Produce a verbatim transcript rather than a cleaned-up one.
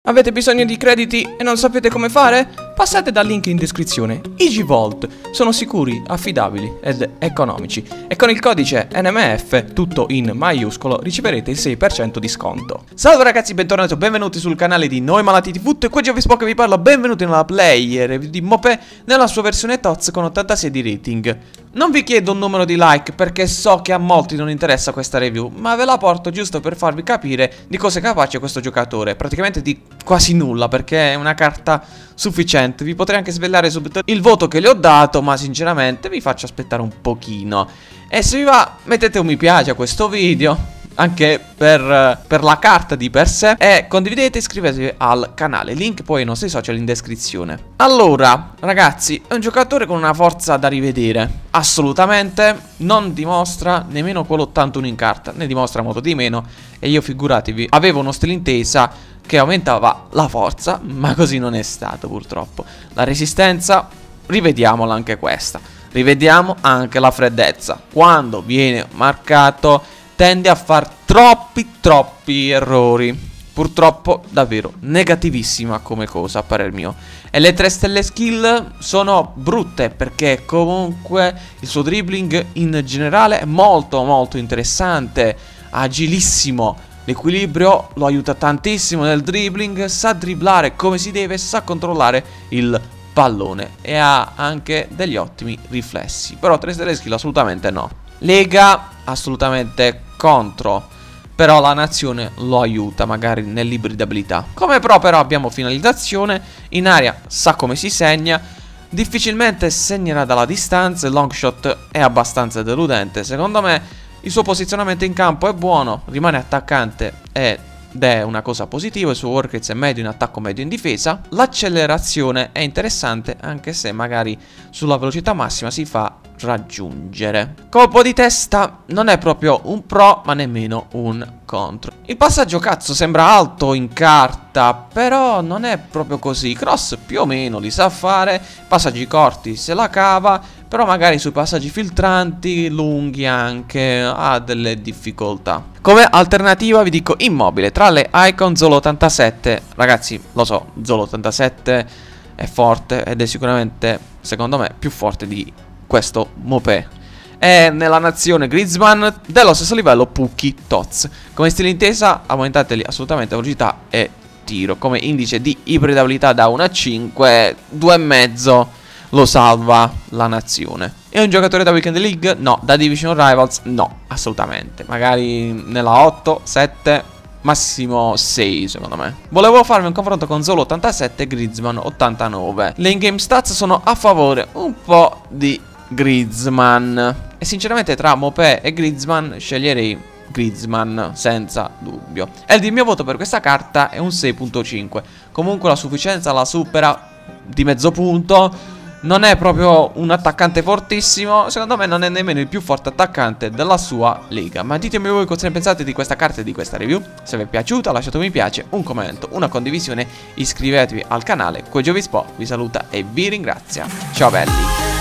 Avete bisogno di crediti e non sapete come fare? Passate dal link in descrizione. EasyVault sono sicuri, affidabili ed economici e con il codice N M F, tutto in maiuscolo, riceverete il sei per cento di sconto. Salve ragazzi, bentornati o benvenuti sul canale di Noi Malati di Foot. E qui oggi vi che vi parlo, benvenuti nella player review di Mopè nella sua versione T O Z con ottantasei di rating. Non vi chiedo un numero di like perché so che a molti non interessa questa review, ma ve la porto giusto per farvi capire di cosa è capace questo giocatore. Praticamente di quasi nulla, perché è una carta sufficiente. Vi potrei anche svelare subito il voto che le ho dato, ma sinceramente vi faccio aspettare un pochino. E se vi va, mettete un mi piace a questo video, anche per, per la carta di per sé, e condividete e iscrivetevi al canale, link poi ai nostri social in descrizione. Allora ragazzi, è un giocatore con una forza da rivedere. Assolutamente non dimostra nemmeno quell'ottantuno in carta, ne dimostra molto di meno. E io, figuratevi, avevo uno stile intesa che aumentava la forza, ma così non è stato purtroppo. La resistenza, rivediamola anche questa. Rivediamo anche la freddezza. Quando viene marcato tende a far troppi troppi errori. Purtroppo davvero negativissima come cosa a parer mio. E le tre stelle skill sono brutte, perché comunque il suo dribbling in generale è molto molto interessante, agilissimo. L'equilibrio lo aiuta tantissimo nel dribbling, sa dribblare come si deve, sa controllare il pallone e ha anche degli ottimi riflessi. Però tre stelle skill assolutamente no. Lega assolutamente contro, però la nazione lo aiuta magari nell'ibridabilità. Come pro però abbiamo finalizzazione, in aria sa come si segna, difficilmente segnerà dalla distanza, il long shot è abbastanza deludente. Secondo me il suo posizionamento in campo è buono, rimane attaccante ed è una cosa positiva, il suo work rate è medio in attacco, medio in difesa. L'accelerazione è interessante, anche se magari sulla velocità massima si fa raggiungere. Colpo di testa non è proprio un pro, ma nemmeno un contro. Il passaggio cazzo sembra alto in carta, però non è proprio così. Cross più o meno li sa fare, passaggi corti se la cava, però magari sui passaggi filtranti, lunghi anche, ha delle difficoltà. Come alternativa vi dico Immobile. Tra le icon Zolo ottantasette, ragazzi lo so, Zolo ottantasette è forte ed è sicuramente, secondo me, più forte di questo Mopè. E nella nazione Griezmann, dello stesso livello Pukki T O Z. Come stile intesa aumentateli assolutamente velocità e tiro. Come indice di ibridabilità da uno a cinque, due e mezzo lo salva la nazione. È un giocatore da Weekend League? No. Da Division Rivals? No, assolutamente. Magari nella otto, sette, massimo sei secondo me. Volevo farmi un confronto con Zolo ottantasette e Griezmann ottantanove. Le in-game stats sono a favore un po' di Griezmann, e sinceramente tra Mopè e Griezmann sceglierei Griezmann senza dubbio. E il mio voto per questa carta è un sei virgola cinque. Comunque la sufficienza la supera di mezzo punto. Non è proprio un attaccante fortissimo, secondo me non è nemmeno il più forte attaccante della sua lega. Ma ditemi voi cosa ne pensate di questa carta e di questa review. Se vi è piaciuta lasciate un mi piace, un commento, una condivisione, iscrivetevi al canale. Qui Giovispo vi saluta e vi ringrazia. Ciao belli.